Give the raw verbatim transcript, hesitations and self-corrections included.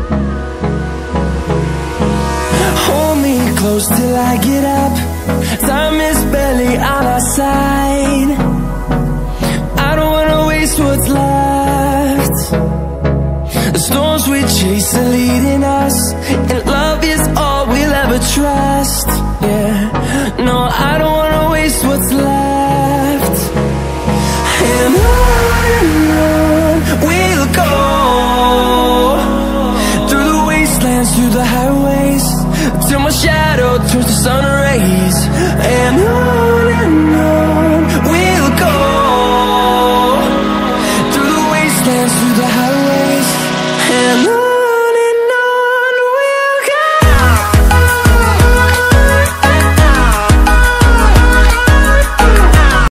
Hold me close till I get up. Time is barely on our side. I don't wanna waste what's left. The storms we chase are leading us, and love is all we'll ever trust. Yeah, no, I don't wanna waste what's left. And on and on we'll go, through the wastelands, through the highways, till my shadow turns to sun